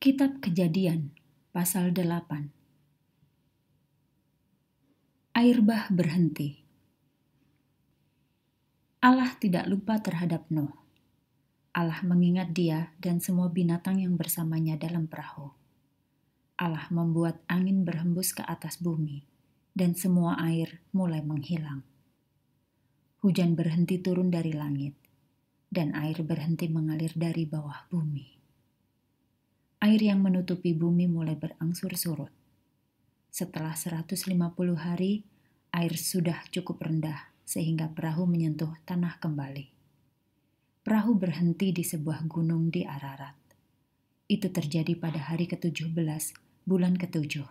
Kitab Kejadian, pasal 8. Air bah berhenti. Allah tidak lupa terhadap Nuh. Allah mengingat dia dan semua binatang yang bersamanya dalam perahu. Allah membuat angin berhembus ke atas bumi, dan semua air mulai menghilang. Hujan berhenti turun dari langit, dan air berhenti mengalir dari bawah bumi. Air yang menutupi bumi mulai berangsur surut. Setelah 150 hari, air sudah cukup rendah sehingga perahu menyentuh tanah kembali. Perahu berhenti di sebuah gunung di Ararat. Itu terjadi pada hari ke-17, bulan ke-7.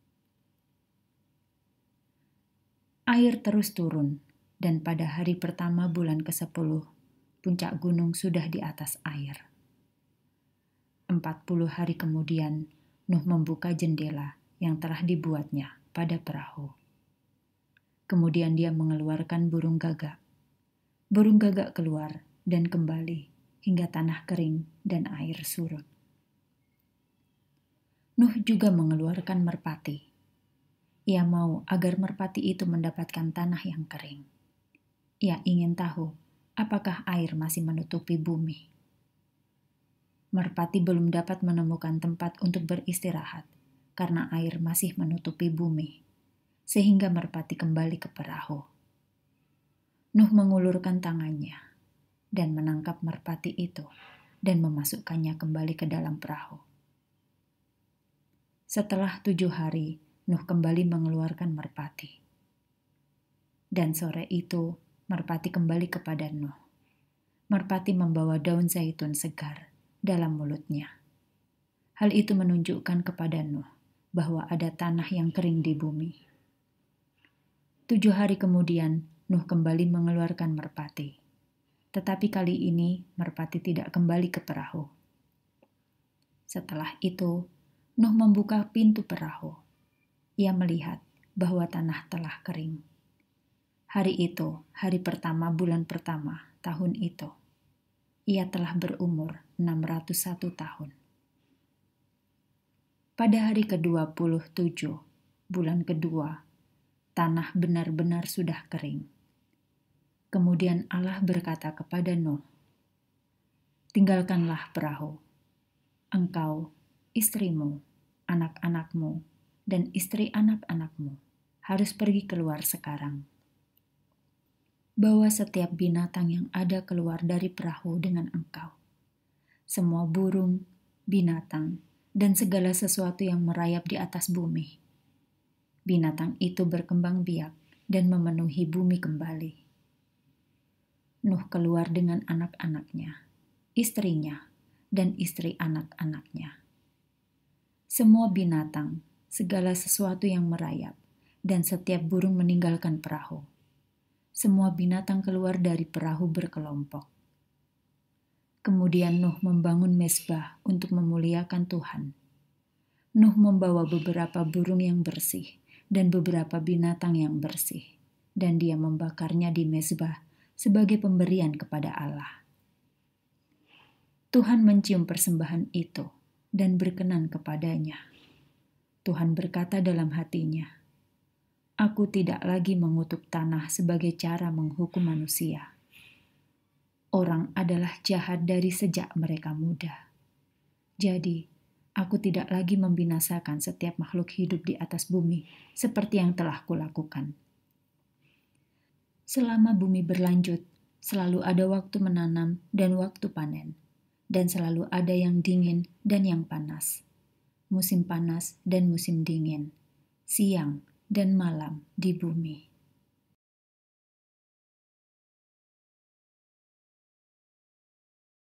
Air terus turun, dan pada hari pertama bulan ke-10, puncak gunung sudah di atas air. 40 hari kemudian, Nuh membuka jendela yang telah dibuatnya pada perahu. Kemudian dia mengeluarkan burung gagak. Burung gagak keluar dan kembali hingga tanah kering dan air surut. Nuh juga mengeluarkan merpati. Ia mau agar merpati itu mendapatkan tanah yang kering. Ia ingin tahu apakah air masih menutupi bumi. Merpati belum dapat menemukan tempat untuk beristirahat karena air masih menutupi bumi, sehingga merpati kembali ke perahu. Nuh mengulurkan tangannya dan menangkap merpati itu dan memasukkannya kembali ke dalam perahu. Setelah 7 hari, Nuh kembali mengeluarkan merpati. Dan sore itu, merpati kembali kepada Nuh. Merpati membawa daun zaitun segar dalam mulutnya. Hal itu menunjukkan kepada Nuh bahwa ada tanah yang kering di bumi. 7 hari kemudian, Nuh kembali mengeluarkan merpati. Tetapi kali ini, merpati tidak kembali ke perahu. Setelah itu, Nuh membuka pintu perahu. Ia melihat bahwa tanah telah kering. Hari itu, hari pertama bulan pertama tahun itu. Ia telah berumur 601 tahun. Pada hari ke-27, bulan kedua, tanah benar-benar sudah kering. Kemudian Allah berkata kepada Nuh, "Tinggalkanlah perahu. Engkau, istrimu, anak-anakmu, dan istri anak-anakmu harus pergi keluar sekarang. Bawa setiap binatang yang ada keluar dari perahu dengan engkau. Semua burung, binatang, dan segala sesuatu yang merayap di atas bumi. Binatang itu berkembang biak dan memenuhi bumi kembali." Nuh keluar dengan anak-anaknya, istrinya, dan istri anak-anaknya. Semua binatang, segala sesuatu yang merayap, dan setiap burung meninggalkan perahu. Semua binatang keluar dari perahu berkelompok. Kemudian Nuh membangun mezbah untuk memuliakan Tuhan. Nuh membawa beberapa burung yang bersih dan beberapa binatang yang bersih, dan dia membakarnya di mezbah sebagai pemberian kepada Allah. Tuhan mencium persembahan itu dan berkenan kepadanya. Tuhan berkata dalam hatinya, "Aku tidak lagi mengutuk tanah sebagai cara menghukum manusia. Orang adalah jahat dari sejak mereka muda. Jadi, aku tidak lagi membinasakan setiap makhluk hidup di atas bumi seperti yang telah kulakukan. Selama bumi berlanjut, selalu ada waktu menanam dan waktu panen, dan selalu ada yang dingin dan yang panas, musim panas dan musim dingin, siang dan malam di bumi."